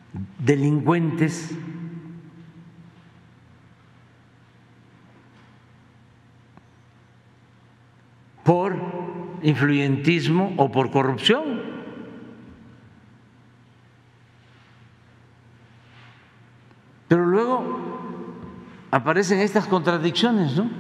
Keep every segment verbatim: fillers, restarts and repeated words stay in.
delincuentes por influyentismo o por corrupción. Pero luego aparecen estas contradicciones, ¿no?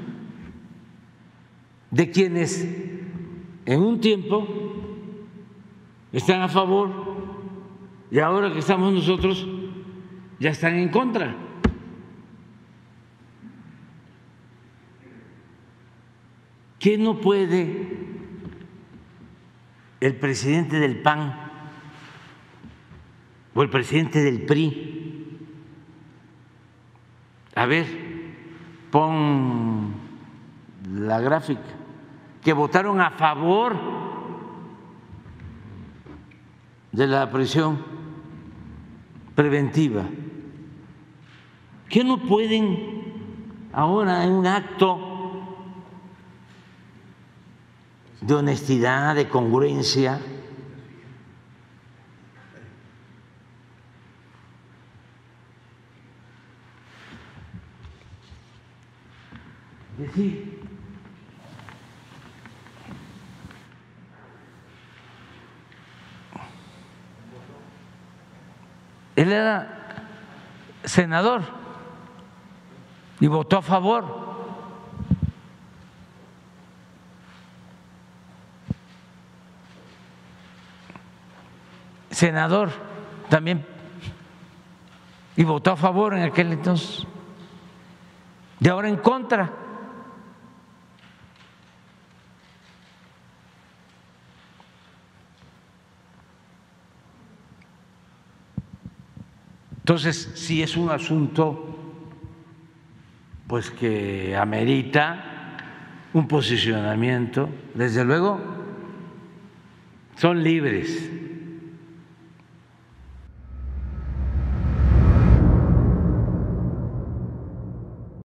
De quienes en un tiempo están a favor y ahora que estamos nosotros ya están en contra. ¿Qué no puede el presidente del P A N o el presidente del P R I? A ver, pon la gráfica, que votaron a favor de la prisión preventiva. ¿Qué no pueden ahora en un acto de honestidad, de congruencia, decir él era senador y votó a favor? Senador también y votó a favor en aquel entonces, y ahora en contra. Entonces, sí es un asunto pues que amerita un posicionamiento. Desde luego, son libres